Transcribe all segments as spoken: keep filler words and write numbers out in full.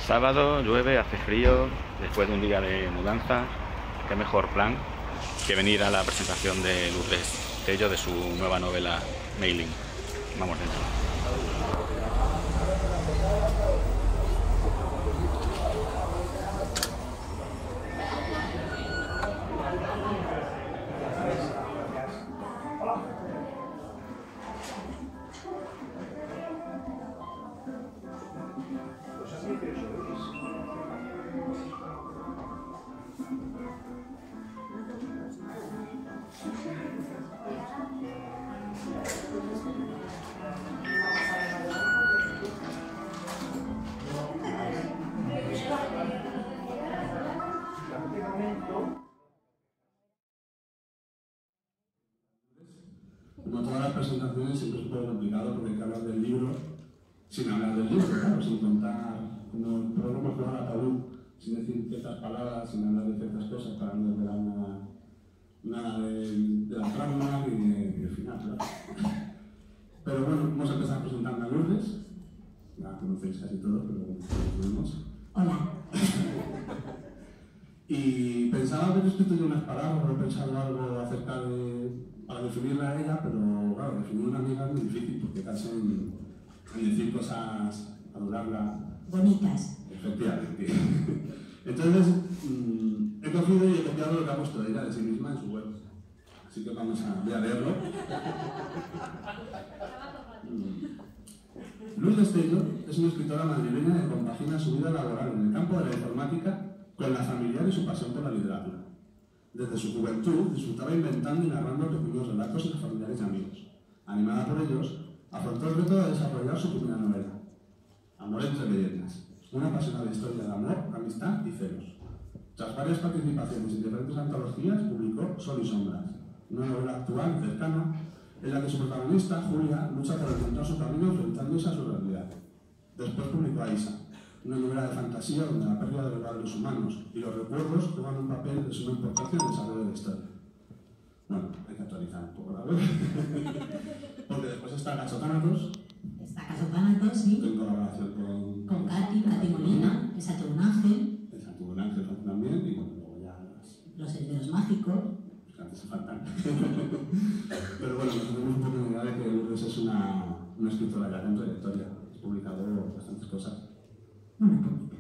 sábado, llueve, hace frío, después de un día de mudanza. Qué mejor plan que venir a la presentación de Lourdes Tello de su nueva novela Mailing. Vamos dentro. Como todas las presentaciones, siempre es un poco complicado porque hay que hablar del libro sin hablar del libro, claro, sin contar, como podemos jugar a tabú, sin decir ciertas palabras, sin hablar de ciertas cosas para no desvelar nada, nada de, de la trama ni del final, claro. Pero bueno, vamos a empezar presentando a Lourdes. La conocéis casi todos, pero bueno, todos vemos. Hola. Y pensaba haber escrito yo unas palabras, haber pensado algo acerca de... para definirla a ella, pero claro, definir una amiga es muy difícil porque casi en, en decir cosas, adorarla... Bonitas. Efectivamente. Entonces, mmm, he cogido y he copiado lo que ha puesto ella de sí misma en su web. Así que vamos a, voy a leerlo. mm. Lourdes Tello es una escritora madrileña que compagina su vida laboral en el campo de la informática con la familiar y su pasión por la literatura. Desde su juventud disfrutaba inventando y narrando pequeños relatos entre familiares y amigos. Animada por ellos, afrontó el reto de desarrollar su primera novela, Amor entre leyendas, una apasionada historia de amor, amistad y celos. Tras varias participaciones en diferentes antologías, publicó Sol y Sombras, una novela actual y cercana, en la que su protagonista, Julia, lucha por encontrar su camino enfrentándose a su realidad. Después publicó Aisa, una novela de fantasía donde la pérdida de los valores humanos y los recuerdos juegan un papel de suma importancia en el desarrollo de la historia. Bueno, hay que actualizar un poco la web. Porque después está Cachotánatos. Está Cachotánatos, sí. En colaboración con... Con Katy, Katy Molina, que es un ángel. Es un ángel también, y bueno, luego ya... Las... Los senderos mágicos. Que antes se faltan. Pero bueno, nos tenemos un poco de idea de que Lourdes es una, una escritora ya con trayectoria. Ha publicado bastantes cosas. Una poquita.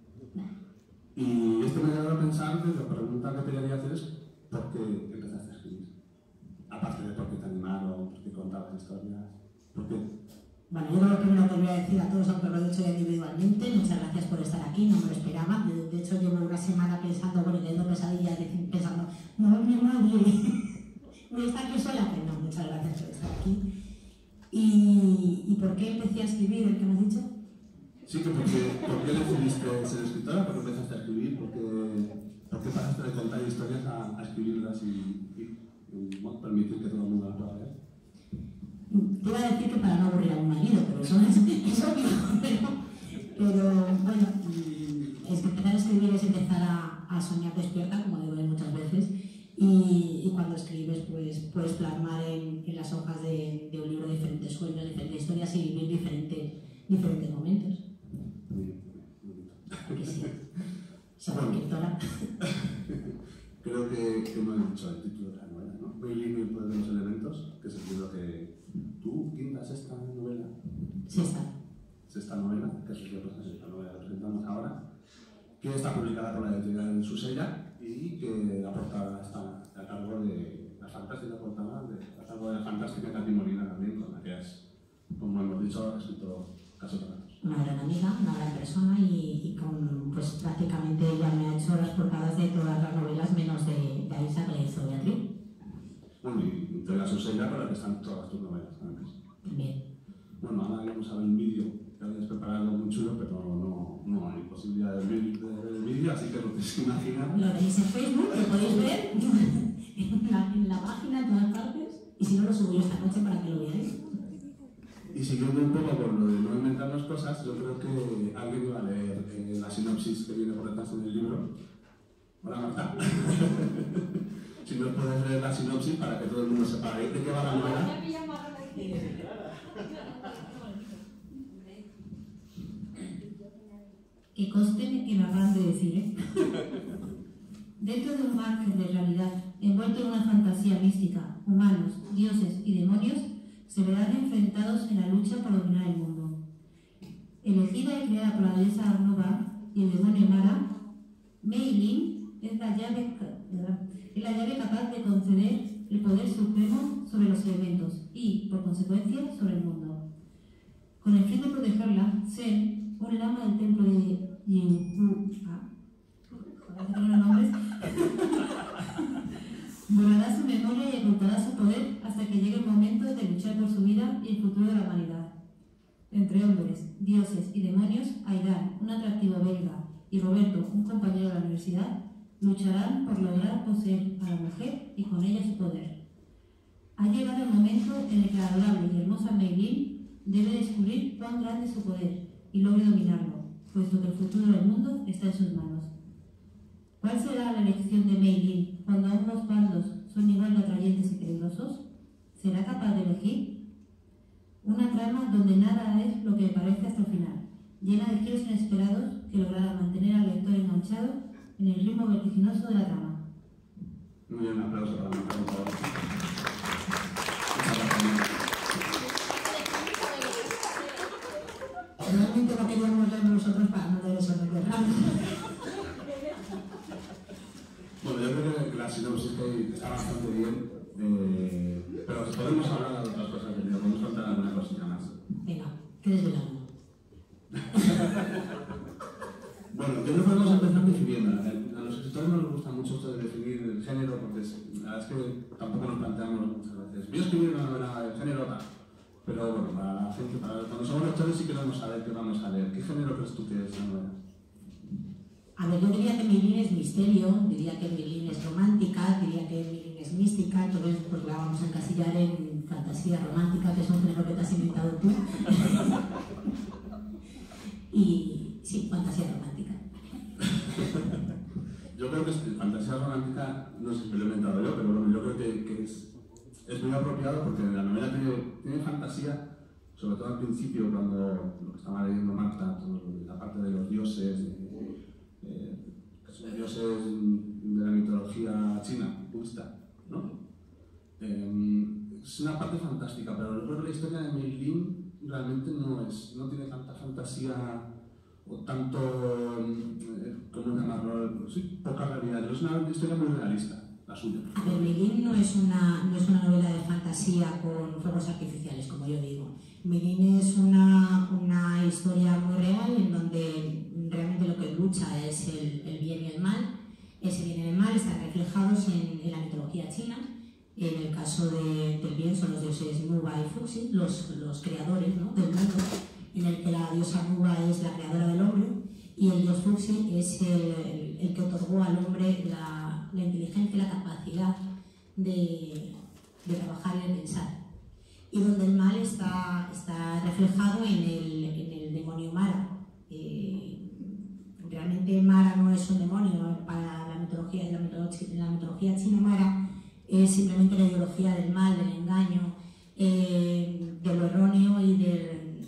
Y esto me lleva a pensar que la pregunta que te quería hacer es ¿por qué empezaste a escribir? Aparte de por qué te animaron, por qué contabas historias, ¿por qué? Bueno, yo lo primero que voy a decir a todos, aunque lo he hecho ya individualmente, muchas gracias por estar aquí, no me lo esperaba. De, de hecho, llevo una semana pensando, bueno, teniendo pesadillas, pensando, no va a venir nadie, voy a estar aquí sola, pero no, muchas gracias por estar aquí. ¿Y, ¿y por qué empecé a escribir el que me has dicho? Sí, que porque, ¿por qué decidiste ser escritora? ¿Por qué empezaste a escribir? ¿Por qué, por qué pasaste de contar historias a, a escribirlas y, y, y bueno, permitir que todo el mundo las pueda ver? Te iba a decir que para no aburrir a un marido, pero eso es obvio. Pero, pero bueno, es que empezar a escribir es empezar a, a soñar despierta, como digo muchas veces, y, y cuando escribes pues puedes plasmar en, en las hojas de, de un libro diferentes sueños, diferentes historias y vivir diferentes, diferentes momentos. Porque sí, soy bueno, escritora. Creo que, que no he dicho el título de la novela, ¿no? Mailing y el poder de los elementos, que es el libro que tú, quinta, sexta novela. Sexta. Sexta novela, que es la sexta novela que presentamos ahora, que está publicada por la editorial Susella y que la portada está a cargo de la fantástica portada, de, a cargo de la fantástica Katy Molina también, con la que es, como hemos dicho, ha escrito Cachotánatos. Una gran amiga, una gran persona y, y con, pues prácticamente ella me ha hecho las portadas de todas las novelas menos de, de Aisa que le hizo Beatriz. Bueno, y de la Susella con la que están todas tus novelas además. También. Bueno, ahora vamos a ver un vídeo que habías preparado muy chulo, pero no, no hay posibilidad de ver, de ver el vídeo, así que lo que se imagina. Lo tenéis en Facebook, lo podéis ver en la, en la página, en todas partes, y si no lo subí esta noche para que lo veáis. Y siguiendo un poco con lo de no inventarnos cosas, yo creo que alguien iba a leer eh, la sinopsis que viene por detrás en el libro. Hola, Marta. Si nos puedes leer la sinopsis para que todo el mundo sepa de qué va la novela. Que conste que me acaban de decir, ¿eh? Dentro de un mar de realidad, envuelto en una fantasía mística, humanos, dioses y demonios se verán enfrentados en la lucha por dominar el mundo. Elegida y creada por la diosa Arnuba y el demonio Mara, Mei Ling es la llave, es la llave capaz de conceder el poder supremo sobre los elementos y, por consecuencia, sobre el mundo. Con el fin de protegerla, Sen, un lama del templo de Yinghu, ah, tengo los nombres, borrará su memoria y ocultará su poder hasta que llegue el momento de luchar por su vida y el futuro de la humanidad. Entre hombres, dioses y demonios, Aidan, un atractivo belga, y Roberto, un compañero de la universidad, lucharán por lograr poseer a la mujer y con ella su poder. Ha llegado el momento en el que la adorable y hermosa Mei Ling debe descubrir cuán grande es su poder y logre dominarlo, puesto que el futuro del mundo está en sus manos. ¿Cuál será la elección de Mei Ling cuando ambos bandos son igual de atrayentes y peligrosos? ¿Será capaz de elegir? Una trama donde nada es lo que parece hasta el final, llena de giros inesperados que logrará mantener al lector enganchado en el ritmo vertiginoso de la trama. Muy bien, un aplauso para Marta, por favor. Realmente no queríamos leer nosotros para no leer eso de rápido. Bueno, yo creo que la sinopsis que está bastante bien, eh, pero podemos hablar de otras cosas del libro, podemos contar alguna cosita más. Venga, ¿qué desvelamos? Bueno, yo creo que podemos empezar definiendo. A los escritores no les gusta mucho esto de definir el género, porque es, la verdad es que tampoco nos planteamos muchas veces. Voy a escribir una novela de género tal. Pero bueno, para la gente, para cuando somos lectores sí queremos saber qué vamos a leer. ¿Qué género crees tú que es la novela? A ver, yo diría que Mei Ling es misterio, diría que Mei Ling es romántica, diría que Mei Ling es mística, entonces pues la vamos a encasillar en fantasía romántica, que es un género que te has inventado tú. Y sí, fantasía romántica. Yo creo que es, fantasía romántica no sé si me lo he inventado yo, pero bueno, yo creo que, que es, es muy apropiado porque la novela tiene, tiene fantasía, sobre todo al principio, cuando lo que estaba leyendo Marta, todo, la parte de los dioses, eh, que son dioses de la mitología china, budista, ¿no? Eh, es una parte fantástica, pero yo creo que la historia de Mei Ling realmente no, es, no tiene tanta fantasía o tanto, eh, ¿cómo llamarlo? Sí, poca realidad. Es una historia muy realista, la suya. A ver, Mei Ling no es una, no es una novela de fantasía con fuegos artificiales, como yo digo. Mei Ling es una, una historia muy real en donde realmente lo que lucha es el, el bien y el mal. Ese bien y el mal están reflejados en, en la mitología china. En el caso de, del bien son los dioses Nuba y Fuxi, los, los creadores, ¿no?, del mundo, en el que la diosa Nuba es la creadora del hombre y el dios Fuxi es el, el que otorgó al hombre la, la inteligencia y la capacidad de, de trabajar y de pensar. Y donde el mal está, está reflejado en el, en el demonio Mara. Eh, realmente Mara no es un demonio, para la mitología, la mitología, la mitología china Mara es simplemente la ideología del mal, del engaño, eh, de lo erróneo y del,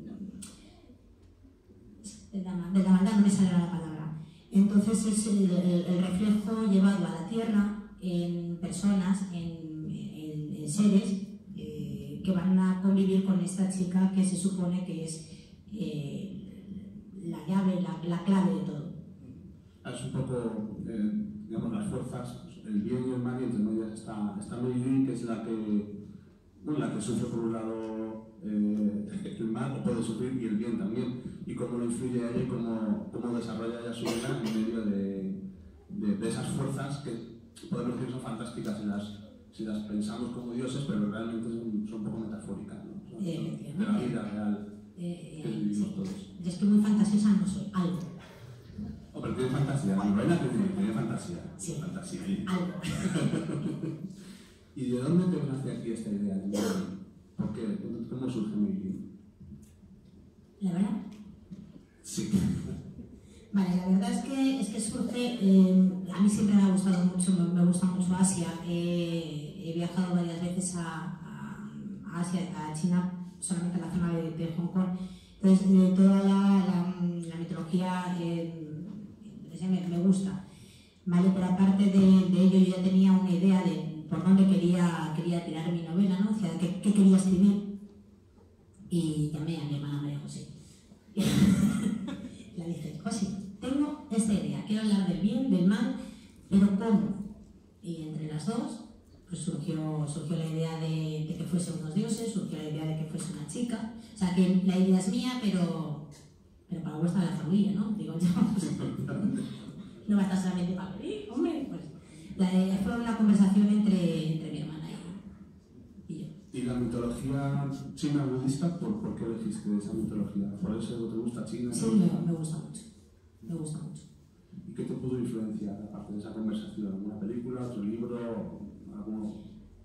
de, la, de la maldad, no me sale la palabra. Entonces es el, el, el reflejo llevado a la tierra en personas, en, en, en seres eh, que van a convivir con esta chica que se supone que es eh, la llave, la, la clave de todo. Es un poco, eh, digamos, las fuerzas, el bien y el mal, y entre medias está, está Mei Ling, que es la que, bueno, la que sufre por un lado eh, el mal, o puede sufrir, y el bien también, y cómo lo influye a ella y cómo, cómo desarrolla ella su vida en medio de, de, de esas fuerzas que podemos decir son fantásticas si las, si las pensamos como dioses, pero realmente son, son un poco metafóricas, ¿no? Son, Eh, de la vida real eh, que vivimos sí. todos. Yo es que muy fantasiosa no soy, algo. Oh, pero tiene fantasía, la novela tiene, tiene fantasía. Sí. Fantasía ahí. Algo. ¿Y de dónde te nace aquí esta idea de Mei Ling? ¿Por qué? ¿Cómo surge Mei Ling? ¿La verdad? Sí. Vale, la verdad es que, es que surge, eh, a mí siempre me ha gustado mucho, me, me gusta mucho Asia. Eh, he viajado varias veces a, a, a Asia, a China, solamente a la zona de, de Hong Kong. Entonces, de toda la, la, la mitología psicología eh, me, me gusta, ¿vale? Pero aparte de, de ello yo ya tenía una idea de por dónde quería, quería tirar mi novela, ¿no? O sea, qué, qué quería escribir. Y llamé a mi hermana María José. Le dije, José, tengo esta idea, quiero hablar del bien, del mal, pero ¿cómo? Y entre las dos pues surgió, surgió la idea de, de que fuese unos dioses, surgió la idea de que fuese una chica. O sea, que la idea es mía, pero, pero para vuestra la familia, ¿no? Digo yo, pues, no va a estar solamente para mí, hombre. Pues, la, fue una conversación entre, entre mi hermana y, y yo. ¿Y la mitología china budista, por, por qué elegiste esa mitología? ¿Por eso te gusta China? Sí, me, me gusta mucho. Me gusta mucho. ¿Y qué te pudo influenciar, aparte de esa conversación? ¿Alguna película, otro libro, alguno?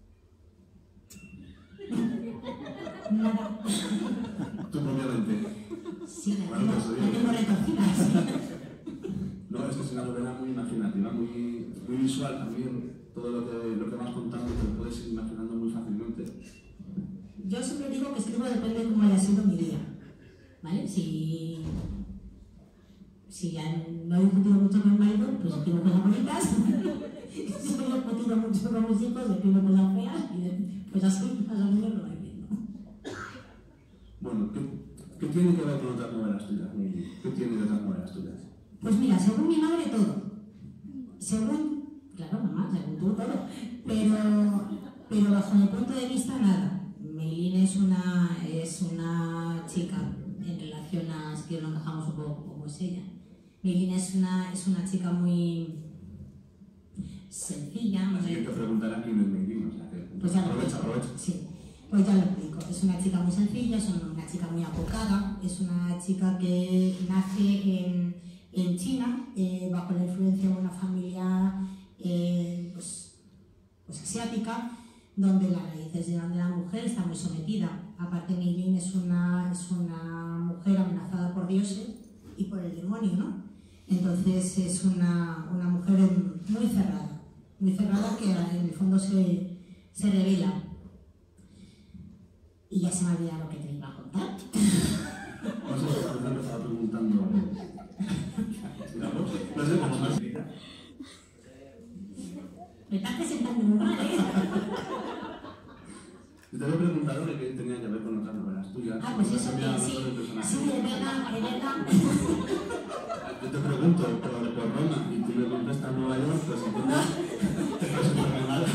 Nada. ¿Tú propiamente? Sí, la Bueno, tengo, pues, la tengo retorcida. No, es que es una novela muy imaginativa, muy, muy visual también. Todo lo que, lo que vas contando te lo puedes ir imaginando muy fácilmente. Yo siempre digo que escribo depende de cómo haya sido mi día, ¿vale? Si, si ya no he discutido mucho con mi marido, pues escribo cosas bonitas. Si no he discutido mucho con mis hijos, escribo cosas feas y pues así más o menos lo voy viendo. Bueno, ¿qué, ¿qué tiene que ver con otras novelas tuyas? ¿Qué tiene de otras novelas tuyas? Pues mira, según mi madre todo. Según, claro, mamá, según tú todo. Pero, pero bajo mi punto de vista nada. Meilín es una, es una chica en relación a, si que lo encajamos un poco como es ella. Meilín es una, es una chica muy sencilla. Así que te preguntarán quién es Meilín, o sea que pues ya aprovecha, lo aprovecha. Sí, pues ya lo explico. Es una chica muy sencilla, es una chica muy apocada, es una chica que nace en, en China, eh, bajo la influencia de una familia eh, pues, pues asiática, donde las raíces de la mujer está muy sometida. Aparte, Meilín es una, es una mujer amenazada por dioses y por el demonio, ¿no? Entonces es una, una mujer muy cerrada, muy cerrada que en el fondo se, se revela. Y ya se me ha olvidado lo que te iba a contar. No sé, por ejemplo, estaba preguntando. No sé cómo más. Me estás presentando muy mal, ¿eh? Yo te había preguntado de qué tenía que ver con otras novelas tuyas. Ah, pues eso, Cambiaba que sí, mucho de personaje. sí, es verdad, es verdad. Yo te pregunto por, por Roma y tú me contestas Nueva York, pues entonces te presento muy mal.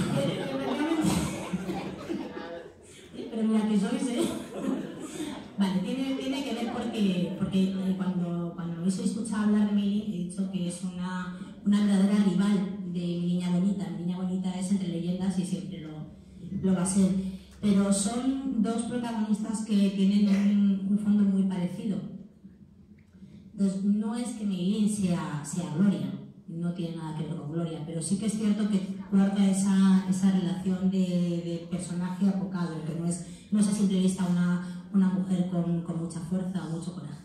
Pero mira que sois, ¿eh? Vale, tiene, tiene que ver porque, porque cuando, cuando habéis escuchado hablar de Meilín, he dicho que es una, una verdadera rival de Mi Niña Bonita. Mi Niña Bonita es entre leyendas y siempre lo, lo va a ser. Pero son dos protagonistas que tienen un, un fondo muy parecido. Entonces, no es que Meilín sea, sea Gloria, no tiene nada que ver con Gloria, pero sí que es cierto que guarda esa, esa relación de, de personaje apocado, que no es, no es a simple vista una, una mujer con, con mucha fuerza o mucho coraje.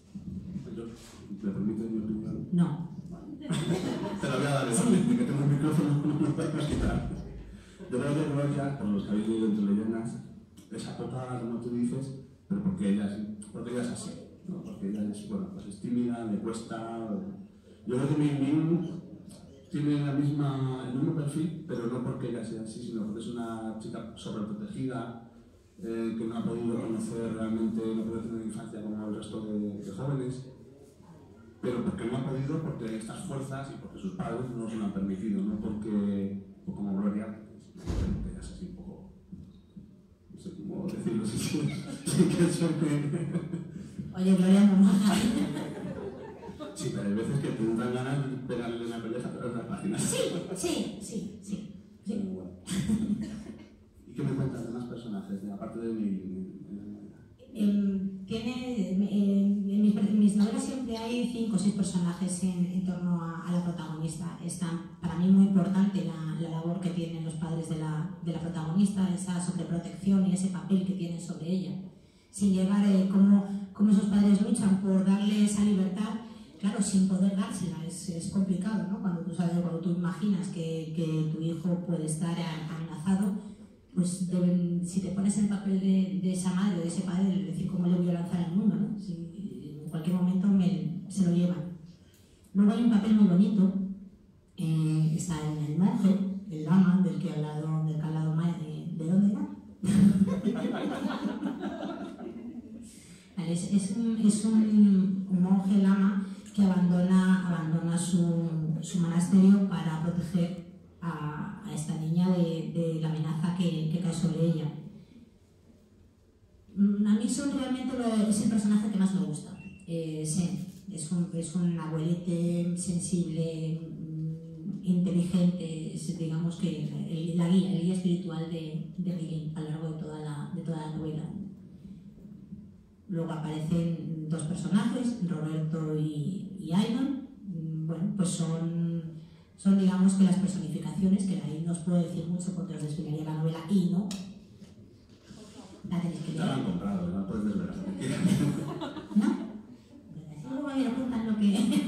¿Me permites mi opinión? No. Te la voy a dar, ¿eh? De que tengo el micrófono, no me lo puedes quitar. Yo creo que Gloria, por los que habéis leído entre leyendas, es apocada, como tú dices, pero porque ella es, porque ella es así, ¿no? Porque ella es, bueno, pues es tímida, le cuesta. Yo creo que Meilín tiene la misma, el mismo perfil, pero no porque ella sea así, sino porque es una chica sobreprotegida, eh, que no ha podido conocer realmente, no puede tener infancia como el resto de, de jóvenes, pero porque no ha podido, porque estas fuerzas y porque sus padres no se lo han permitido, no porque, pues como Gloria, que ella es así un poco, no sé cómo decirlo, si sí, sí, que suene. Oye, Gloria, muy maja. Sí, pero hay veces que te dan ganas de pegarle una pelea, pero en las páginas. Sí, sí, sí, sí. sí. Muy bueno. ¿Y qué me cuentas de más personajes, de, aparte de mi... Eh, tiene, eh, en, mis, en mis novelas siempre hay cinco o seis personajes en, en torno a, a la protagonista. Es para mí muy importante la, la labor que tienen los padres de la, de la protagonista, esa sobreprotección y ese papel que tienen sobre ella. Sin llegar a eh, cómo, cómo esos padres luchan por darle esa libertad. Claro, sin poder dársela, es, es complicado, ¿no? Cuando tú sabes, cuando tú imaginas que, que tu hijo puede estar amenazado, pues deben, si te pones en el papel de, de esa madre o de ese padre, decir cómo le voy a lanzar al mundo, ¿no? Si en cualquier momento me, se lo es un, un monje lama que abandona, abandona su, su monasterio para proteger a, a esta niña de, de la amenaza que, que cae sobre ella. A mí Son realmente lo, es el personaje que más me gusta. Eh, Sen es un, es un abuelete sensible, inteligente, es, digamos que el, la guía, el guía espiritual de, de Meilin a lo largo de toda la, de toda la novela. Luego aparecen dos personajes, Roberto y, y Aidon. Bueno, pues son, son digamos que las personificaciones, que ahí no os puedo decir mucho porque os desvelaría la novela y no. La tenéis que leer. Ya la han comprado, no puedes desvelar. ¿No? Luego me apuntan lo que...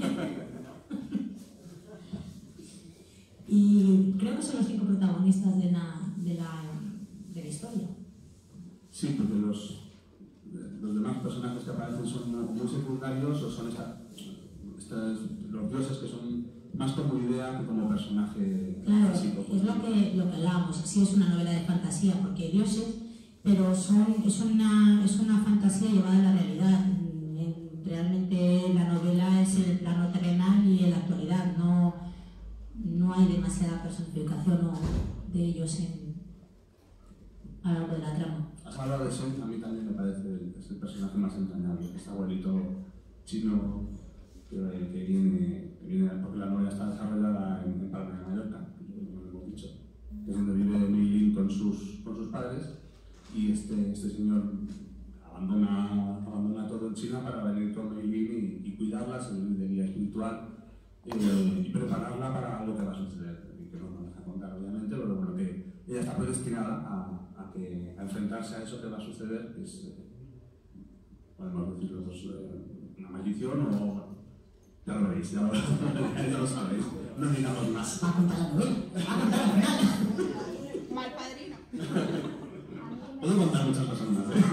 Y creo que son los cinco protagonistas de la, de la, de la historia. Sí, porque los, los demás personajes que aparecen son muy secundarios o son esta, estas, los dioses que son más como idea que como personaje claro, físico. Es lo que, lo que hablábamos, sí es una novela de fantasía porque hay dioses, pero son, es, una, es una fantasía llevada a la realidad. Realmente la novela es el plano terrenal y en la actualidad, no, no hay demasiada personificación o de ellos en, a lo largo de la trama. Has hablado de Sen, a mí también me parece el, es el personaje más entrañable, este abuelito chino que, que, viene, que viene, porque la novela está desarrollada en, en Palma de Mallorca, como hemos dicho, que es donde vive Meilin con sus, con sus padres, y este, este señor abandona, abandona todo en China para venir con Meilin y, y cuidarla, servir de guía espiritual eh, y prepararla para lo que va a suceder, y que no nos deja contar obviamente, pero bueno, que ella está predestinada a, a, que, a enfrentarse a eso que va a suceder, que es, eh, podemos decir los dos, eh, una maldición o... ya lo veréis, ya lo, ya lo sabéis, no digamos más. Va a contar la novela, va a contar la novela. Mal padrino. Puedo contar muchas cosas más, ¿eh?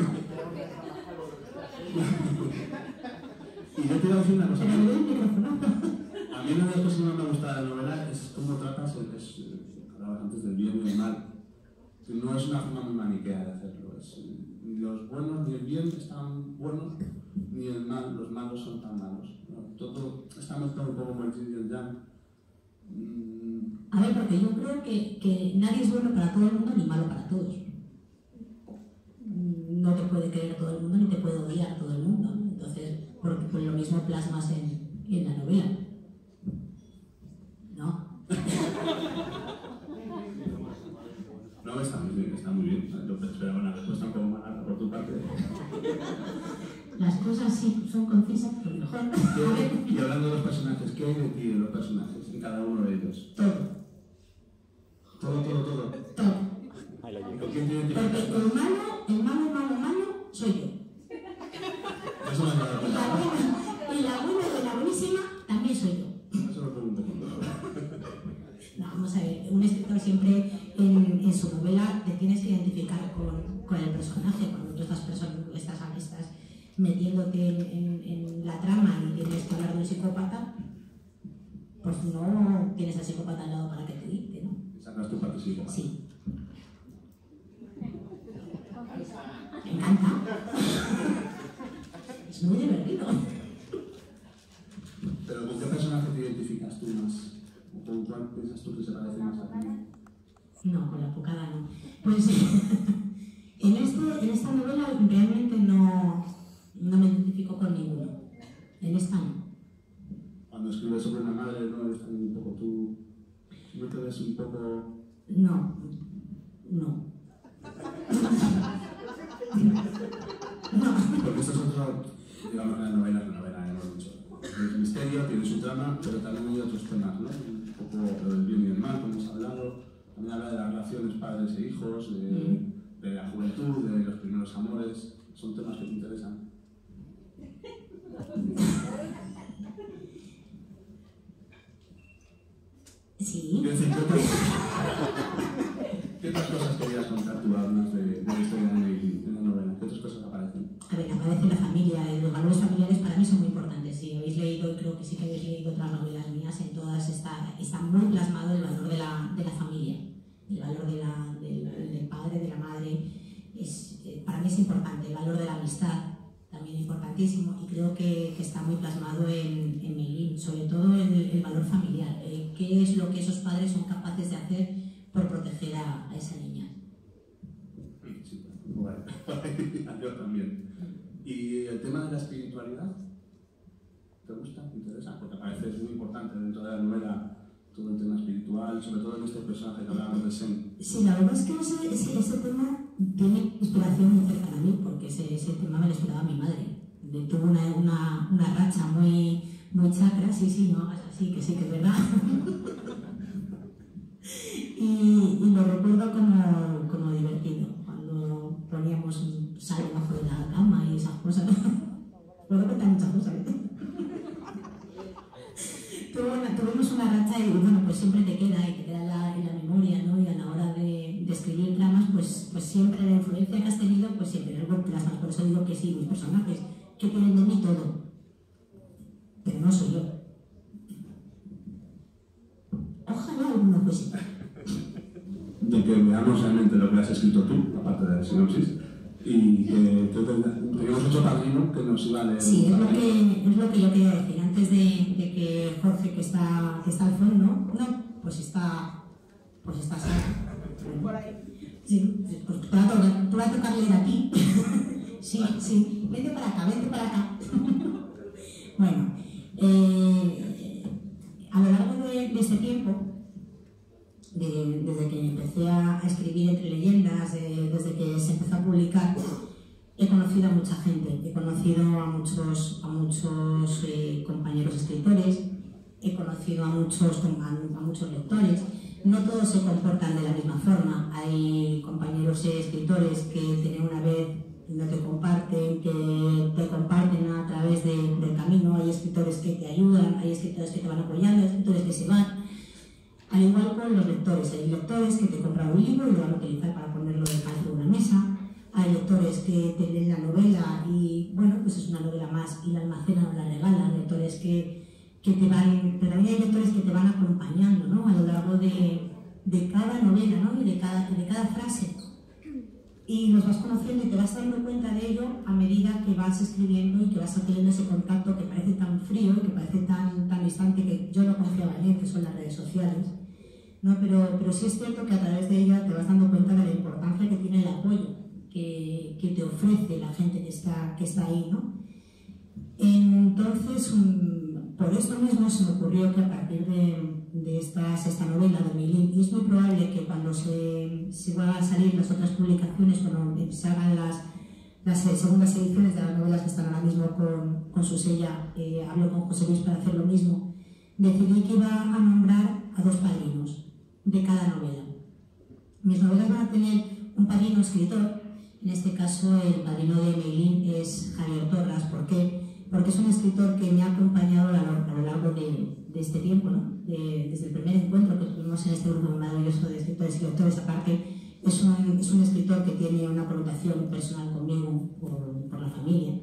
Y yo te iba a decir una cosa. A mí una de las cosas que más me gusta de la novela es cómo tratas, es, hablabas antes del bien y del mal, que no es una forma muy maniquea de hacerlo. Es, ni los buenos ni el bien están buenos, ni el mal, los malos son tan malos. ¿No? Todo está mezclado un poco como el yin y el yang. Mm. A ver, porque yo creo que, que nadie es bueno para todo el mundo ni malo para todos. No te puede querer todo el mundo ni te puede odiar todo el mundo. Entonces, porque pues lo mismo plasmas en, en la novela. ¿No? No, está muy bien, está muy bien. Yo esperaba una respuesta un poco más larga por tu parte. Las cosas sí son concisas, pero mejor. Y hablando de los personajes, ¿qué hay de ti de los personajes, en cada uno de ellos? Todo. Todo, todo, todo. Todo. ¿Con quién te identificas? Porque el malo, el malo, malo, malo, soy yo. Eso me ha dado Y la cuenta. buena, y la buena de la buenísima también soy yo. Eso lo pregunto un poquito. No, vamos a ver, un escritor siempre en, en su novela te tienes que identificar con, con el personaje. Cuando tú estás, estás, estás metiéndote en, en, en la trama y tienes que hablar de un psicópata, pues no tienes al psicópata al lado para que te dicte, ¿no? Sacas tu parte psicópata. Sí. Me encanta. Es muy divertido. Pero ¿con qué personaje te identificas tú más? ¿O con cuál piensas tú que se parece más a ti? No, con la pocada no. Pues en, este, en esta novela realmente no, no me identifico con ninguno. En esta no. Cuando escribes sobre una madre, ¿no eres también un poco tú? ¿No te ves un poco...? No, no. No. Porque esto es otro, digamos que la novela es una novela, hemos dicho. El misterio tiene su trama, pero también hay otros temas, ¿no? Un poco lo del bien y el mal, como hemos hablado. También habla de las relaciones padres e hijos, de, de la juventud, de los primeros amores. Son temas que te interesan. Sí. ¿Qué, decir, ¿qué, otras, ¿Qué otras cosas querías contar tú, además de, de la historia de Meilin en la novela? ¿Qué otras cosas aparecen? A ver, aparece la familia y los valores familiares para mí son muy importantes. Si habéis leído, y creo que sí que habéis leído otras novelas mías, en todas está, está muy plasmado el valor de la, de la familia, el valor de la, del, del padre, de la madre. Es, eh, para mí es importante, el valor de la amistad también también importantísimo, y creo que, que está muy plasmado en, en Meilín, sobre todo el, el valor familiar, eh, qué es lo que esos padres son capaces de hacer por proteger a, a esa niña. Sí, bueno, yo también. ¿Y el tema de la espiritualidad? ¿Te gusta? ¿Te interesa? Porque parece muy importante dentro de la novela todo el tema espiritual, sobre todo en este personaje que hablábamos de Sen. Sí, la verdad es que ese, ese, ese tema tiene inspiración muy cercana a mí, porque ese, ese tema me lo inspiraba mi madre. De, tuvo una, una, una racha muy, muy chakra, sí, sí, no hagas así, que sí, que es verdad. y, y lo recuerdo como, como divertido, cuando poníamos un sal debajo de la cama y esas cosas. Puedo contar muchas cosas, ¿eh? Tuvimos una racha y bueno, pues siempre te queda y te queda en la, en la memoria, ¿no? Y a la hora de, de escribir dramas, pues, pues siempre la influencia que has tenido, pues siempre algo plasmas. Por eso digo que sí, mis personajes, que tienen de mí todo, pero no soy yo. Ojalá alguna cosita. De que veamos realmente lo que has escrito tú, aparte de la sinopsis, y que teníamos otro padrino que nos iba a leer. Sí, es lo que, es lo que yo quería decir. Antes de, de que Jorge, que está, que está al fondo, no, pues está, pues está Sara. Por ahí. Sí, pues tú vas a, tú vas a tocarle de aquí. Sí, sí, vete para acá, vete para acá. Bueno, eh, a lo largo de, de este tiempo, de, desde que empecé a escribir Entre Leyendas, de, desde que se empezó a publicar, he conocido a mucha gente, he conocido a muchos, a muchos eh, compañeros escritores, he conocido a muchos, a, a muchos lectores. No todos se comportan de la misma forma. Hay compañeros escritores que tienen una vez no te comparten, que te comparten a través de, del camino. Hay escritores que te ayudan, hay escritores que te van apoyando, hay escritores que se van. Al igual con los lectores, hay lectores que te compran un libro y lo van a utilizar para ponerlo debajo de una mesa. Hay lectores que te leen la novela y, bueno, pues es una novela más y la almacenan o la regalan. Lectores que, que te van, pero también hay lectores que te van acompañando, ¿no? A lo largo de, de cada novela, ¿no? Y de cada, de cada frase. Y los vas conociendo y te vas dando cuenta de ello a medida que vas escribiendo y que vas teniendo ese contacto que parece tan frío y que parece tan, tan distante, que yo no confiaba en él, que son las redes sociales, ¿no? Pero, pero sí es cierto que a través de ella te vas dando cuenta de la importancia que tiene el apoyo que, que te ofrece la gente que está, que está ahí, ¿no? Entonces, um, por esto mismo se me ocurrió que a partir de, de esta sexta novela de Meilín, y es muy probable que cuando se, se van a salir las otras publicaciones, cuando se hagan las, las segundas ediciones de las novelas que están ahora mismo con, con su sella, eh, hablo con José Luis para hacer lo mismo, decidí que iba a nombrar a dos padrinos de cada novela. Mis novelas van a tener un padrino escritor, en este caso el padrino de Meilín es Javier Torras. ¿Por qué? Porque es un escritor que me ha acompañado a lo, a lo largo de, de este tiempo, ¿no? De, desde el primer encuentro que tuvimos en este grupo maravilloso de escritores y lectores. Aparte, es un, es un escritor que tiene una connotación personal conmigo por, por la familia.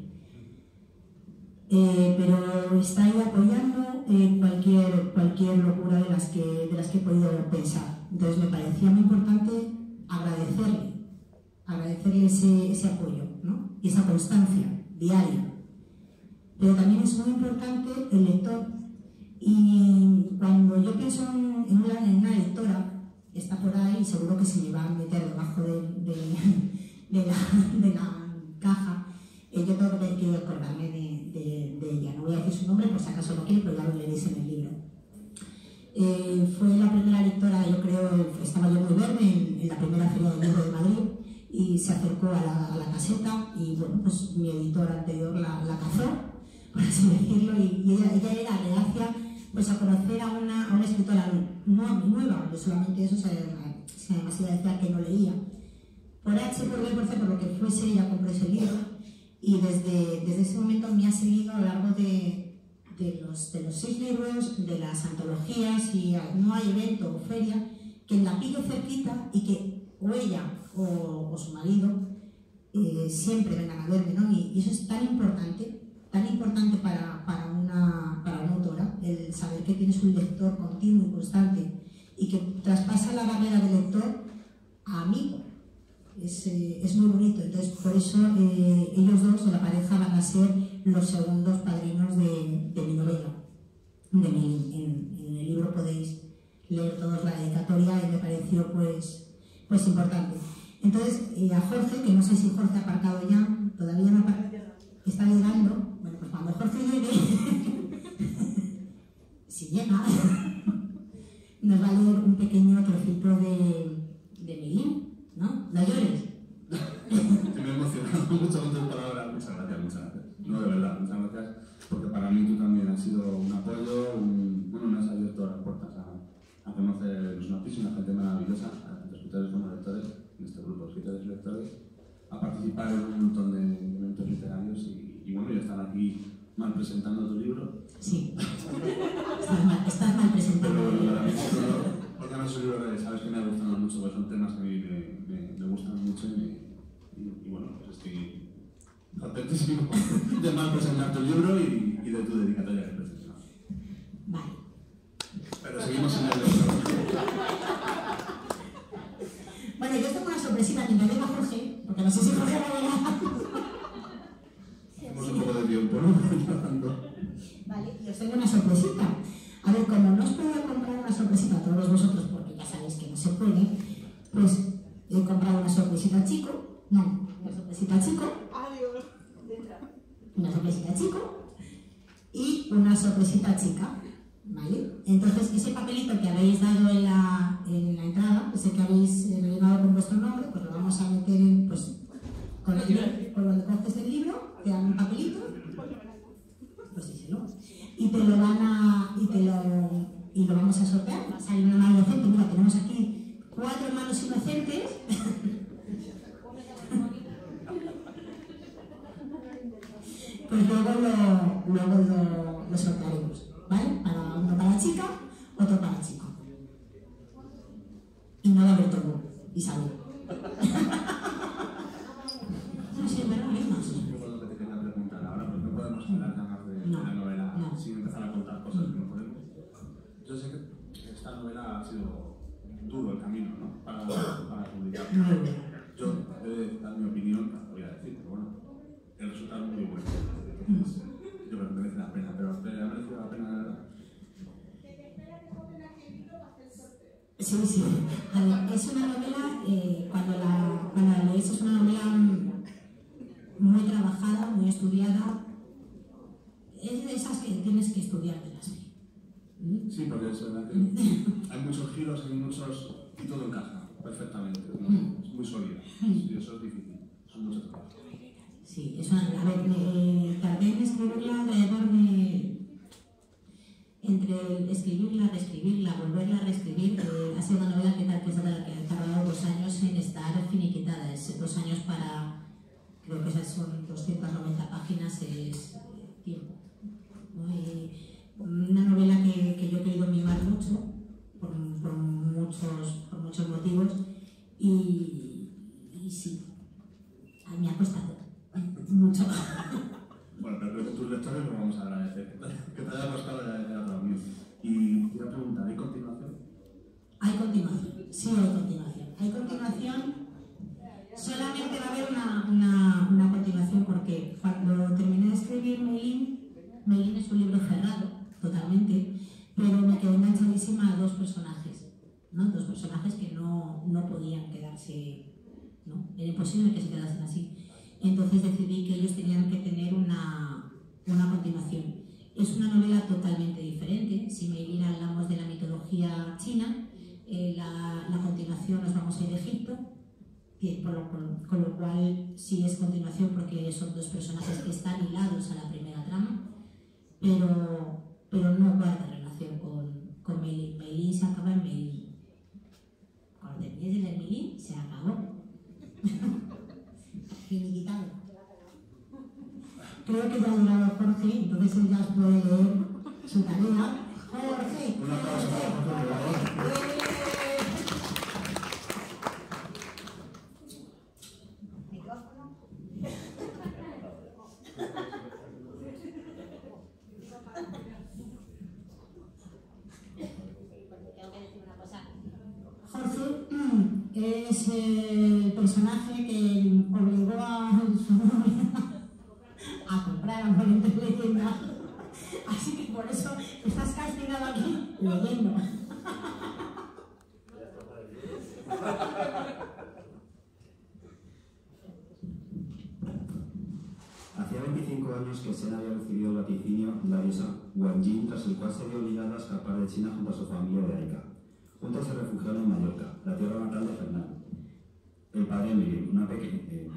Eh, pero está ahí apoyando eh, cualquier, cualquier locura de las, que, de las que he podido pensar. Entonces me parecía muy importante agradecerle, agradecerle ese, ese apoyo, ¿no? Y esa constancia diaria. Pero también es muy importante el lector, y cuando yo pienso en una, en una lectora que está por ahí, seguro que se me va a meter debajo de, de, de, la, de la caja, eh, yo tengo que, que acordarme de, de, de ella. No voy a decir su nombre por si acaso lo quiero, pero ya lo leéis en el libro. Eh, fue la primera lectora, yo creo, estaba yo muy verde en, en la primera feria del libro de Madrid, y se acercó a la, a la caseta y, bueno, pues mi editor anterior la, la cazó, por así decirlo, y, y ella, ella era reacia pues a conocer a una, a una escritora nueva, yo solamente eso, se, se además iba a decir que no leía. Por H, por B, por C, por lo que fuese, ella compró ese libro, y desde, desde ese momento me ha seguido a lo largo de, de, los, de los seis libros, de las antologías, y no hay evento o feria que la pille cerquita y que o ella o, o su marido eh, siempre vengan a verme, ¿no? Y, y eso es tan importante, tan importante para, para, una, para una autora, el saber que tienes un lector continuo y constante y que traspasa la barrera del lector a amigo. es, eh, es muy bonito. Entonces, por eso eh, ellos dos, la pareja, van a ser los segundos padrinos de, de mi novela. De mi, en, en el libro podéis leer todos la dedicatoria y me pareció pues, pues importante. Entonces, eh, a Jorge, que no sé si Jorge ha aparcado ya, todavía no ha aparcado, está llegando. Bueno, pues cuando Jorge llegue, si llega, nos va a leer un pequeño trocito de, de Meilín, ¿no? No llores. Me he emocionado mucho con tus palabras. Muchas gracias, muchas gracias. No, de verdad, muchas gracias, porque para mí tú también has sido un apoyo, un, bueno, me has abierto las puertas a, a conocer una piscina, gente maravillosa, a escritores como lectores, en este grupo de escritores y lectores, a participar en un montón de eventos literarios y, y bueno, y estar aquí mal presentando tu libro. Sí, estás mal, estás mal presentando. Pero, porque además es un libro que sabes que me ha gustado mucho, porque son temas que a mí me, me, me gustan mucho y, me, y, y bueno, pues estoy contentísimo de mal presentar tu libro y, y de tu dedicatoria que presentas. Vale. Pero seguimos en el lector. Bueno, yo tengo una sorpresita mientras venga Jorge, porque no sé si Jorge va a llegar. Tenemos un poco de tiempo, ¿no? Vale, y os tengo una sorpresita. A ver, como no os puedo comprar una sorpresita a todos vosotros, porque ya sabéis que no se puede, pues he comprado una sorpresita chico, no, una sorpresita chico, una sorpresita chico y una sorpresita chica, ¿vale? Entonces, ese papelito que habéis dado en la, en la entrada, ese que habéis rellenado con vuestro nombre, pues lo vamos a meter en, pues, con el libro, por donde coges el libro, te dan un papelito, pues díselo, y te lo van a, y te lo, y lo vamos a sortear, va a salir una mano inocente. Mira, tenemos aquí cuatro manos inocentes. Pues luego lo, luego lo, lo sortearemos, ¿vale? Para, uno para chica, otro para chico. Y no va a haber todo, Isabel. No sé, pero no hay más. Yo lo que te quería preguntar ahora, porque no podemos hablar nada más de, No, de la novela no. sin empezar a contar cosas que no podemos. Yo sé que esta novela ha sido duro el camino, ¿no? Para, para publicar. Muy bien. Yo he de dar mi opinión, no voy a decir, pero bueno, el resultado es muy bueno. Entonces, yo creo que merece la pena, pero ¿te ha merecido la pena de verdad? Sí, sí. A ver, es una novela, eh, cuando, la, cuando la lees, es una novela muy trabajada, muy estudiada. Es de esas que tienes que estudiártelas. ¿Mm? Sí, porque es verdad que hay muchos giros, hay muchos... y todo encaja perfectamente, ¿no? Mm. Es muy sólido, y eso es difícil, son muchas cosas. Sí, es una, a ver, eh, tardé en escribirla alrededor de... Entre escribirla, reescribirla, volverla a reescribir, eh, ha sido una novela que, que, que ha tardado dos años en estar finiquitada. Es dos años para, creo que esas son doscientas noventa páginas, es eh, tiempo. ¿No? Y una novela que, que yo he querido mimar mucho, por, por, muchos, por muchos motivos, y, y sí, a mí me ha costado mucho. Bueno, pero creo que tus lectores lo vamos a agradecer, que te, que te haya costado ya de otro mío. Y quiero preguntar, ¿hay continuación? Hay continuación, sí hay continuación. Hay continuación, solamente va a haber una, una, una continuación porque cuando terminé de escribir Meilín, Meilín es un libro cerrado, totalmente, pero me quedé enganchadísima a dos personajes, ¿no? Dos personajes que no, no podían quedarse, ¿no? Era imposible que se quedasen así. Entonces decidí que ellos tenían que tener una, una continuación. Es una novela totalmente diferente. Si Meilín hablamos de la mitología china, eh, la, la continuación nos vamos a ir a Egipto, que por lo, con, con lo cual sí es continuación porque son dos personajes que están hilados a la primera trama, pero, pero no guarda relación con, con Meilín. Meilín se acaba en Meilín. Cuando termines de Meilín, se acabó. Finiquitado. Creo que ya ha llegado Jorge, entonces él ya os puede leer su tarea. Jorge, Un aplauso para Jorge, por favor. Micrófono. Tengo que decir una cosa. Jorge es el personaje Así que por eso estás castigado aquí leyendo. Hacía veinticinco años que Sen había recibido el vaticinio de la diosa Guanyin, tras el cual se vio obligada a escapar de China junto a su familia de Aika. Juntos se refugiaron en Mallorca, la tierra natal de Fernán. El padre de Miriam, una pequeña... Eh,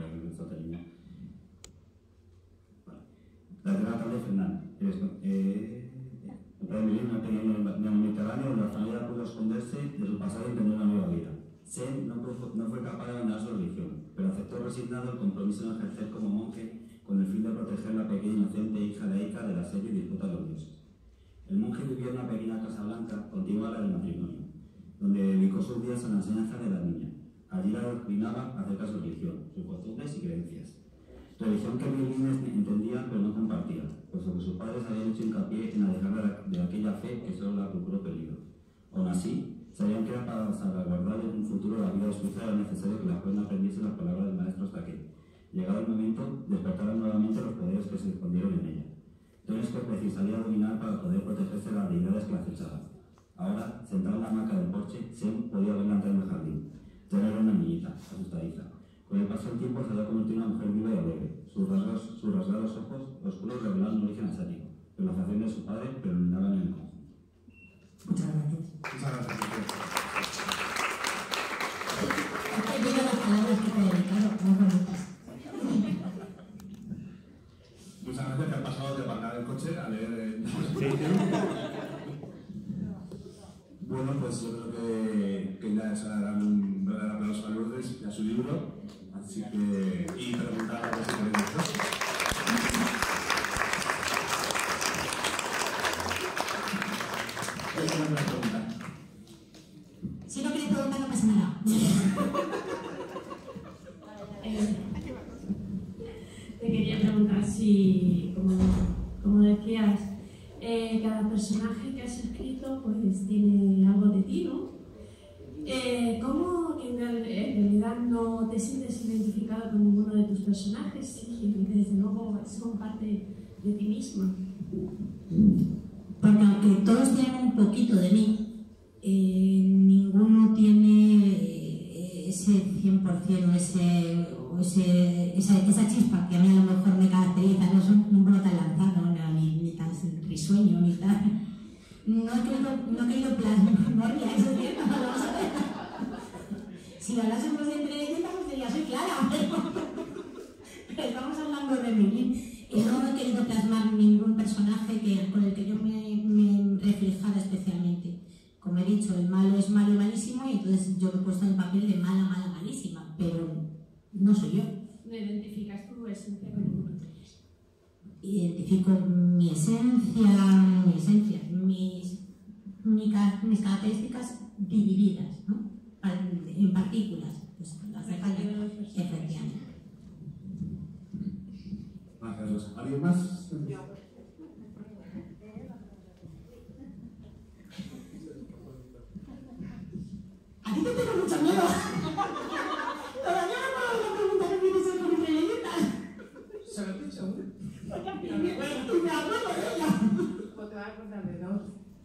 la tierra natal de Fernán. Eh, el padre de Miriam, una pequeña en el Mediterráneo, donde la familia pudo esconderse de su pasado y emprender una nueva vida. Sen no, no fue capaz de abandonar su religión, pero aceptó resignado el compromiso de ejercer como monje con el fin de proteger la pequeña inocente hija de Aika del asedio y disputa de los dioses. El monje vivía en una pequeña casa blanca, contigua a la del matrimonio, donde dedicó sus días a la enseñanza de la niña. Allí la doctrinaba acerca de su religión, sus costumbres y creencias. Religión que Meilín entendía pero no compartía, puesto que sus padres habían hecho hincapié en alejarla de aquella fe que solo la procuró peligro. Aún así, sabían que era para salvaguardar en un futuro la vida de su hija era necesario que la joven aprendiese las palabras del maestro hasta que, llegado el momento, despertaran nuevamente los poderes que se escondieron en ella. Entonces que precisaría dominar para poder protegerse de las deidades que la acechaban. Ahora, sentada en la hamaca del porche, Sen podía verla entrar en el jardín. Ya no era una niñita, asustadiza. Con el paso del tiempo se había convertido en una mujer viva y alegre. Sus rasgados, sus rasgados ojos oscuros revelaban un origen asiático, pero la facción de su padre predominaban en el conjunto. Muchas gracias. Muchas gracias. He dicho las palabras que te he dedicado, muy bonitas. Muchas gracias, que han pasado de aparcar el coche a leer el... Bueno, pues yo creo que, que ya se darán un verdadero aplauso a Lourdes y a su libro, así que... y preguntar a ver si queréis después. Esa es una pregunta. Si no queréis preguntar, no pasa nada. Te quería preguntar si, como, como decías, eh, cada personaje que has escrito pues tiene algo de ti, ¿no? Eh, ¿Cómo en, en realidad no te sientes identificado con ninguno de tus personajes y desde luego son parte de ti misma? Porque aunque todos tienen un poquito de mí, eh, ninguno tiene eh, ese cien por cien o, ese, o ese, esa, esa chispa que a mí a lo mejor me caracteriza. No son ninguno tan lanzado, no, ni, ni tan risueño, ni tan... No he querido, no he querido plasmarme a eso, ¿cierto? Vamos a ver. Si hablásemos de entre leyendas, pues sería soy Clara, pero estamos hablando de mí. Y no he querido plasmar ningún personaje que, con el que yo me, me reflejara especialmente. Como he dicho, el malo es malo y malísimo, y entonces yo me he puesto en el papel de mala, mala, malísima, pero no soy yo. ¿No identificas tu esencia con ninguno de ellos? Identifico mi esencia, mi esencia, mis, mi, mis características divididas, ¿no? En partículas. Pues, efectivamente. ¿Alguien más? A ti te tengo mucho miedo. Todavía no puedo preguntar qué tienes que con entre leyendas. Se lo he dicho una. Y me acuerdo de ella. Pues te vas a acordar de dos.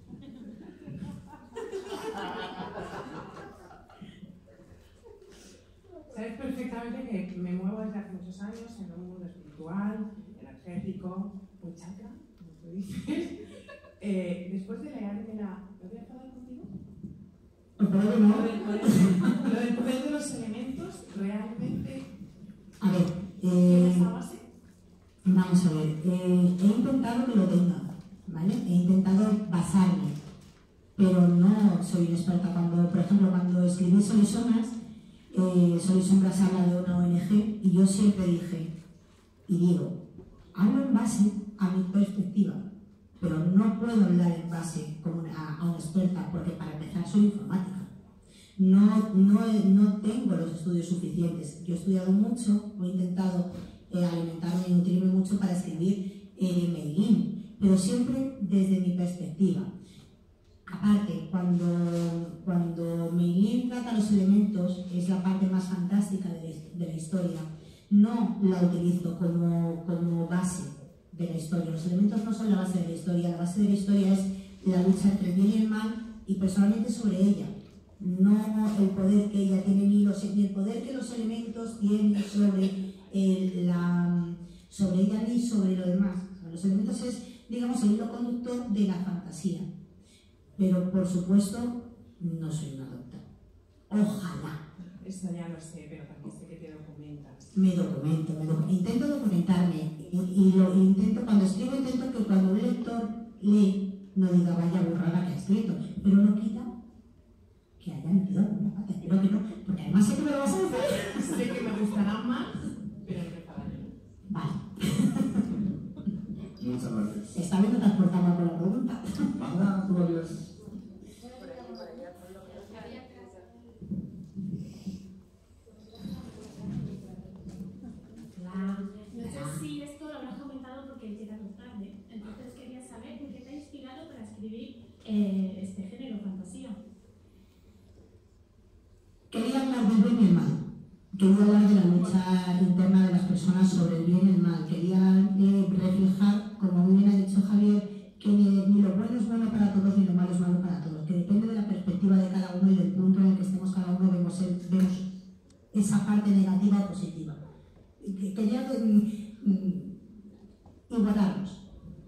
Sabes perfectamente que me muevo desde hace muchos años en un mundo espiritual, energético, muy chakra, como tú dices. Eh, después de leerme la... ¿Me voy a hablar contigo? Lo del poder, lo del poder de los elementos, realmente... A ver, ¿tiene eh, esa base? vamos a ver, eh, he intentado que lo tenga, ¿vale? He intentado basarme, pero no soy una experta. Cuando, por ejemplo, cuando escribí Sol y Sombras, eh, Sol y Sombras habla de una O N G, y yo siempre dije, y digo, hablo en base a mi perspectiva, pero no puedo hablar en base como una, a una experta, porque para empezar soy informática. No, no, no tengo los estudios suficientes. Yo he estudiado mucho, he intentado eh, alimentarme y nutrirme mucho para escribir eh, Meilín, pero siempre desde mi perspectiva. Aparte, cuando, cuando Meilín trata los elementos, es la parte más fantástica de, de la historia. No la utilizo como, como base de la historia. Los elementos no son la base de la historia, la base de la historia es la lucha entre el bien y el mal y personalmente sobre ella, no el poder que ella tiene ni, los, ni el poder que los elementos tienen sobre, el, la, sobre ella ni sobre lo demás. O sea, los elementos es, digamos, el hilo conductor de la fantasía. Pero, por supuesto, no soy una docta. Ojalá. Eso ya lo sé, pero también sé que te documentas. Me documento, me doc intento documentarme y, y lo intento, cuando escribo intento que cuando un lector lee no diga vaya burrada que ha escrito, pero no quita que haya metido alguna pata, espero que no, porque además sé que me lo vas a decir. Sé que me gustará más, pero empezaré. Vale. Muchas gracias. Esta vez no te has portado mal con la pregunta. Magda, ¿tú valías? No sé si esto lo habrás comentado porque llega tarde, entonces quería saber qué te ha inspirado para escribir eh, este género, fantasía. Quería hablar del bien y el mal. Quería hablar de la lucha interna de las personas sobre el bien y el mal. Quería eh, reflejar, como muy bien ha dicho Javier, que ni, ni lo bueno es bueno para todos ni lo malo es malo para todos, que depende de la perspectiva de cada uno y del punto en el que estemos cada uno vemos, el, vemos esa parte negativa o positiva. Quería mm, mm, igualarnos.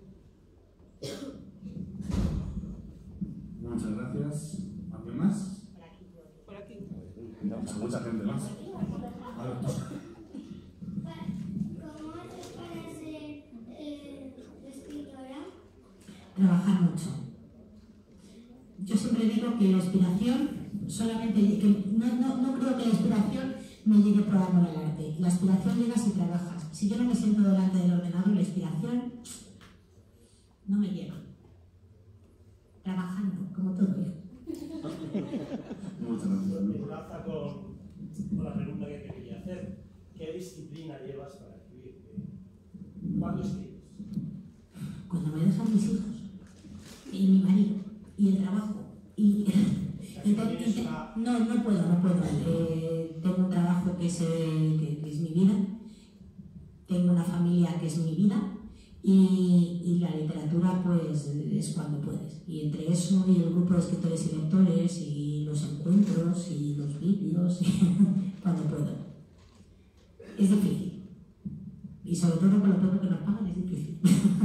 Muchas gracias. ¿Alguien más? Por aquí. Mucha, mucha gente más. A ver, toca. ¿Cómo haces para ser eh, escritora? Trabajar mucho. Yo siempre digo que la inspiración solamente, que no, no, no creo que la inspiración me llegue por amor al arte. La inspiración llega si trabajas. Si yo no me siento delante del ordenador, la inspiración no me llega. Trabajando, como todo hijo. Muchas gracias. Me enlaza con, con la pregunta que te quería hacer. ¿Qué disciplina llevas para escribir? ¿Cuándo escribes? Cuando me dejan mis hijos, y mi marido, y el trabajo, y... y te- y te- no, no puedo, no puedo. Eh, tengo un trabajo que es, eh, que, que es mi vida, tengo una familia que es mi vida, y, y la literatura pues es cuando puedes. Y entre eso y el grupo de escritores y lectores, y los encuentros, y los vídeos, cuando puedo. Es difícil. Y sobre todo con lo poco que nos pagan es difícil.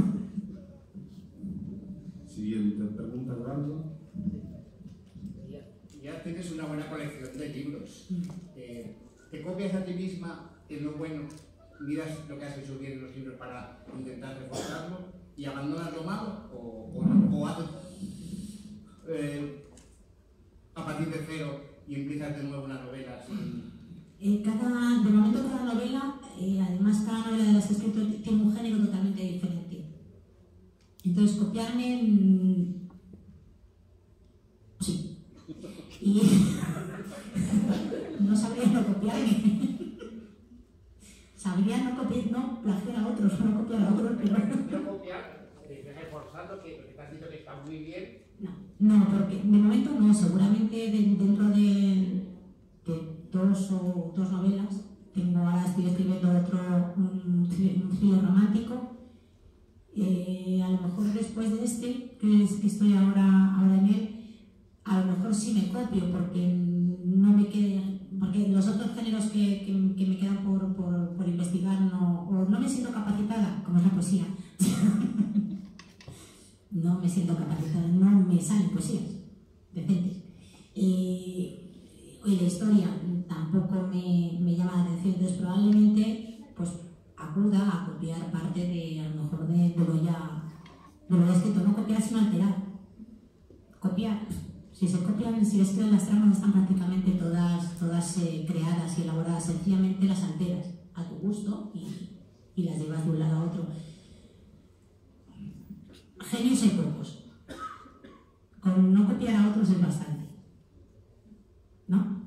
Siguiente pregunta, Eduardo. Ya, ya tienes una buena colección de libros. Eh, ¿Te copias a ti misma en lo bueno? ¿Miras lo que has hecho bien en los libros para intentar reforzarlo y abandonas lo malo? ¿O, o, no? ¿O haces eh, a partir de cero y empiezas de nuevo una novela sin... Eh, cada, de momento cada novela, eh, además cada novela de las que he escrito tiene un género totalmente diferente. Entonces copiarme, mmm, sí. Y no sabría no copiarme. Sabría no copiar, no plagiar a otros, no copiar a otros, pero... No copiar, te reforzando que lo que te has dicho que está muy bien. No, no, porque de momento no, seguramente de, dentro de, de dos o dos novelas, tengo, ahora estoy escribiendo otro, un, un thriller romántico, eh, a lo mejor después de este, que, es, que estoy ahora, ahora en él, a lo mejor sí me copio, porque no me quede, porque los otros géneros que, que, que me quedan por, por, por investigar no, o no me siento capacitada, como es la poesía. No me siento capacitada, no me salen poesías decentes. Eh, y la historia tampoco me, me llama la atención, entonces probablemente pues, acuda a copiar parte de, a lo mejor, de, de, lo, ya, de lo ya escrito. No copiar sino alterar. Copiar. Si se copian, si es que las tramas están prácticamente todas, todas eh, creadas y elaboradas, sencillamente las alteras a tu gusto y, y las llevas de un lado a otro. Genios hay pocos. Con no copiar a otros es bastante. ¿No?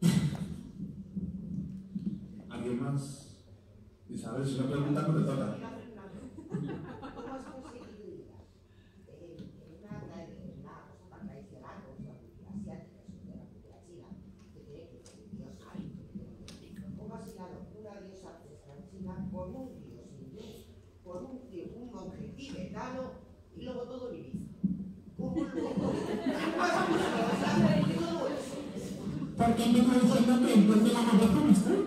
¿Alguien más? Isabel, si no preguntas, no te toca. Por un dios hindú, por un, un porque empezó diciendo que el de la cabeza no estoy.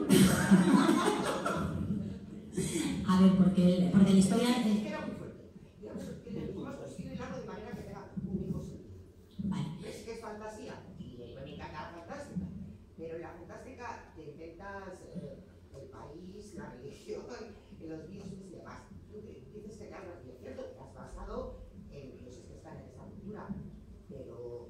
A ver, porque, porque la historia... Es que era muy fuerte. Digamos que tú has conseguido hilarlo de manera que tenga un mismo sentido. Vale. Es que es fantasía, y me encanta la fantástica, pero en la fantástica te inventas eh, el país, la religión, los dioses y demás. Tú dices que claro, es cierto, te has basado en dioses que están en esa cultura, pero...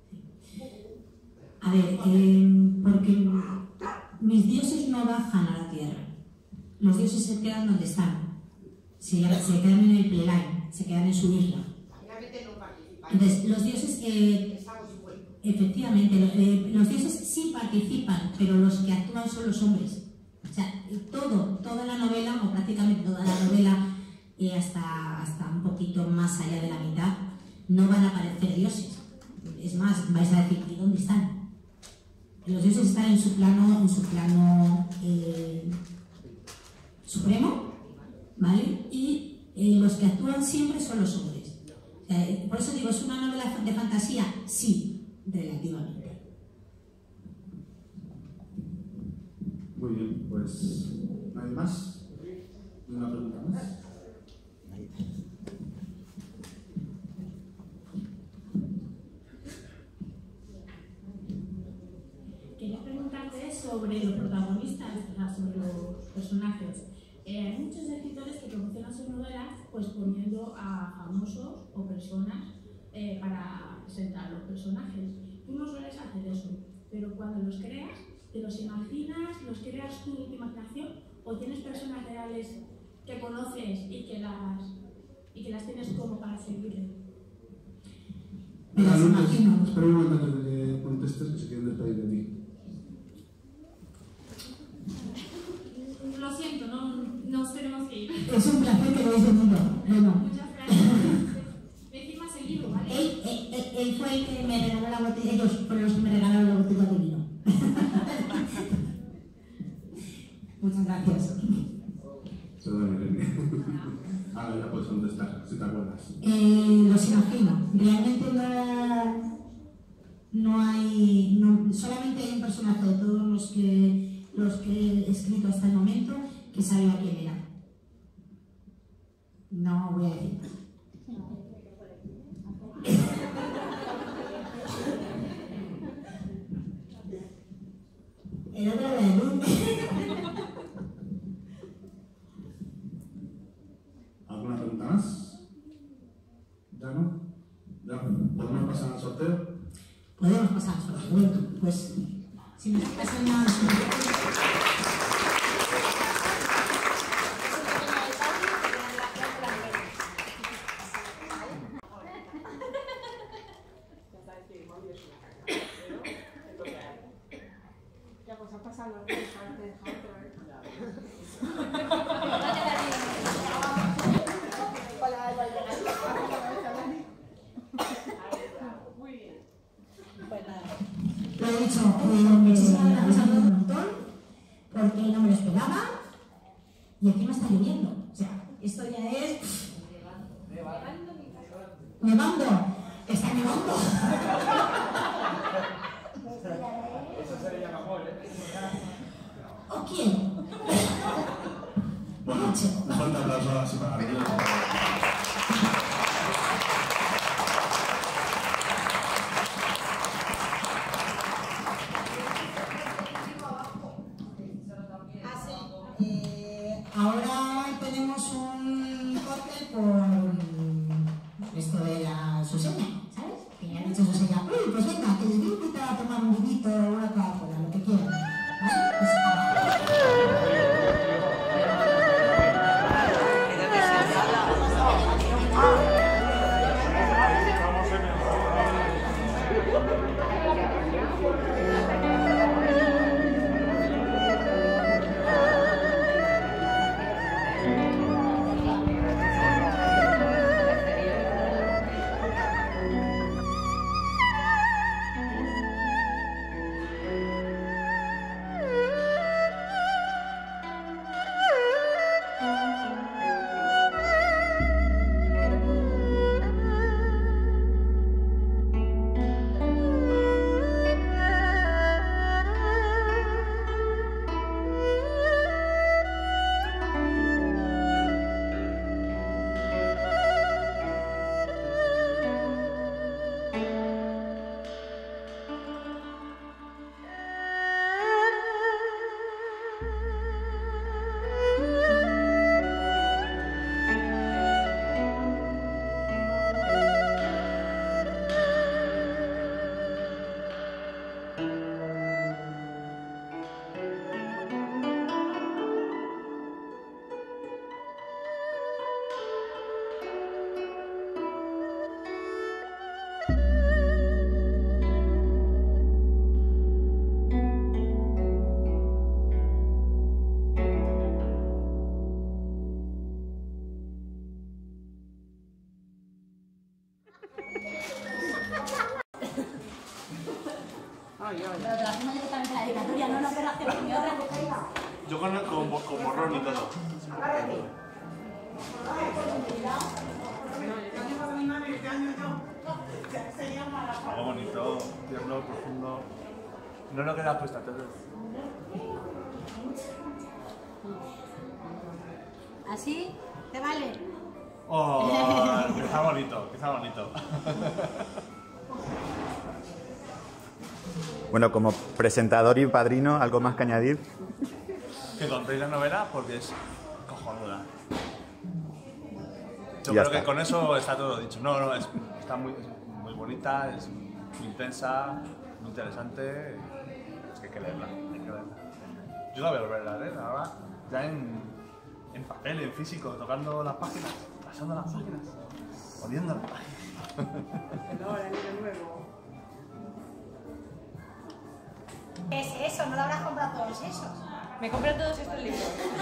A ver, eh, porque mis dioses no bajan a la tierra. Los dioses se quedan donde están. Se, se quedan en el playline, se quedan en su isla. Realmente no participan. Entonces, los dioses... Eh, efectivamente, eh, los dioses sí participan, pero los que actúan son los hombres. O sea, todo, toda la novela, o prácticamente toda la novela, eh, hasta, hasta un poquito más allá de la mitad, no van a aparecer dioses. Es más, vais a decir, ¿y dónde están? Los dioses están en su plano, en su plano eh, supremo, ¿vale? Y eh, los que actúan siempre son los hombres. O sea, eh, por eso digo, ¿es una novela de fantasía? Sí, relativamente. Muy bien, pues ¿nadie más? ¿Una pregunta más? Quería preguntarte sobre los protagonistas, o sea, sobre los personajes. Eh, hay muchos escritores que promocionan sus novelas pues poniendo a famosos o personas eh, para presentar a los personajes. Tú no sueles hacer eso, pero cuando los creas, ¿te los imaginas, los creas tú en tu imaginación o tienes personas reales que conoces y que las, y que las tienes como para seguirle? Me las imagino. Espera un momento antes de que contestes, que se quieren despedir de mí. Lo siento, no nos tenemos que ir. Es un placer que lo hayas venido. Bueno. Muchas gracias. Me firmas el libro, ¿vale? Él, él, él, él fue el que me regaló la botella, ellos fueron los que me regalaron la botella de vino. Muchas gracias. Perdón, Irene. Ahora ya puedes contestar, si te acuerdas. Eh, los imagino. Realmente no, no hay... No, solamente hay un personaje de todos los que, los que he escrito hasta el momento que sabía quién era. No voy a decir más. El otro de luz. ¿Alguna pregunta más? ¿Ya no? ¿Ya? ¿Podemos pasar al sorteo? Podemos pasar al sorteo. Bueno, pues si nos pasan una... Lo he dicho, eh, muchísimas gracias a un montón, porque no me lo esperaba y encima está lloviendo. O sea, esto ya es... Nevando. Está nevando. Eso se llama amor, ¿eh? ¿O quién? Bueno, un fuerte aplauso ahora sí para mí. Ahora tenemos un cóctel con esto de la Susana, ¿sabes? Que ha dicho Susana, uy, pues venga, que les voy a invitar a tomar un vinito o una Coca-Cola, lo que quieran. ¿Vale? Pues, Pero te la hacemos directamente la dedicatoria, no una operación ni otra que caiga. Yo con, con, con borrón y todo. Algo bonito, tierno, profundo. No lo quedas puesta, te ¿Así? ¿Te vale? Oh, que está bonito, que está bonito. Bueno, como presentador y padrino, ¿algo más que añadir? Que contéis la novela porque es cojonuda. Yo Ya creo está. que con eso está todo dicho. No, no, es, está muy, es muy bonita, es muy intensa, muy interesante. Es que hay que leerla, hay que leerla. Yo la voy a volver a leer ahora, ya en, en papel, en físico, tocando las páginas, pasando las páginas, oliendo las páginas. Ahora, el libro nuevo. ¿Qué es eso? ¿No lo habrás comprado todos esos? Me compré todos estos libros.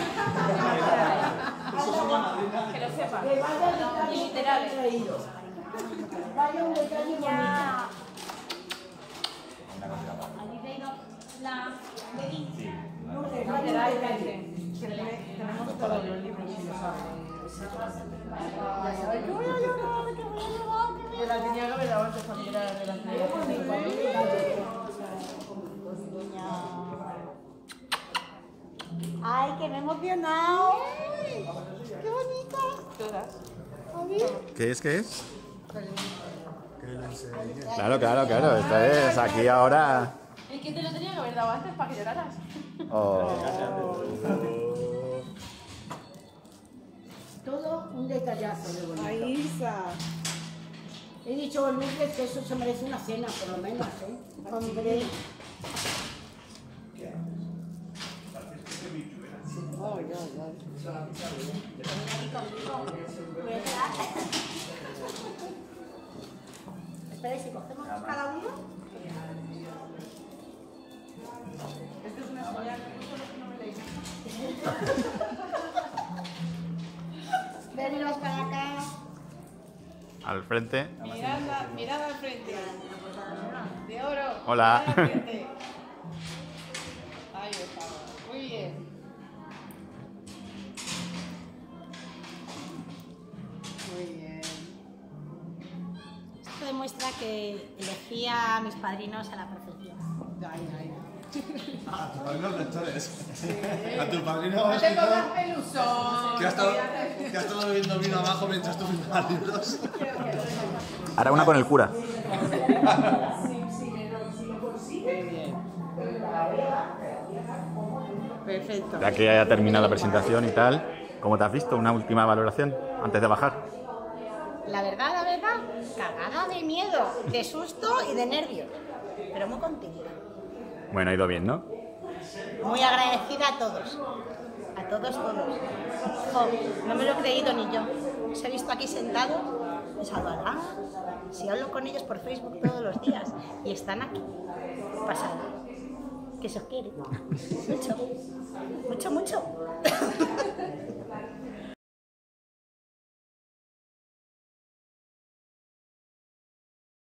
Que lo sepas. Y literales. Vaya un detalle bonito. ¿Habéis leído la de Vinci? Literalmente. Que tenemos todos los libros, si lo saben. Ay, que voy a llorar, que voy a llorar, que voy a Yo la tenía que haber dado antes cuando era de las Ay, que me he emocionado. Qué bonita. Todas. A ver. ¿Qué es? ¿Qué es? Claro, claro, claro. Esto es aquí ahora. Es que te lo tenía que haber dado antes para que lloraras. Oh. Todo un detallazo de bonito. Ay, Isa. He dicho Lourdes que eso se merece una cena, por lo menos, ¿eh? Hombre. Ay, ay, ay. Voy a quedar. Espera, si cogemos cada uno. Esto es una señal, esto es lo que no me leí. Veniros para acá. Al frente. Mirada, mirada al frente. De oro. Hola. Mirada al frente. Ahí está. Muy bien. Muy bien. Esto demuestra que elegí a mis padrinos a la perfección. Ay, ay. A tus padrinos lectores. A tus padrinos No te escritores. pongas pelusón. Que has estado, que has estado bebiendo vino abajo mientras tú firmabas libros. Ahora una con el cura. Perfecto. Ya que haya terminado la presentación y tal, ¿cómo te has visto? Una última valoración antes de bajar. La verdad, la verdad, cagada de miedo, de susto y de nervios. Pero muy contenta. Bueno, ha ido bien, ¿no? Muy agradecida a todos. A todos, todos. Jo, no me lo he creído ni yo. Os he visto aquí sentado, les hablará. Si hablo con ellos por Facebook todos los días y están aquí. Pasada. Que se os quiere. Mucho. Mucho, mucho.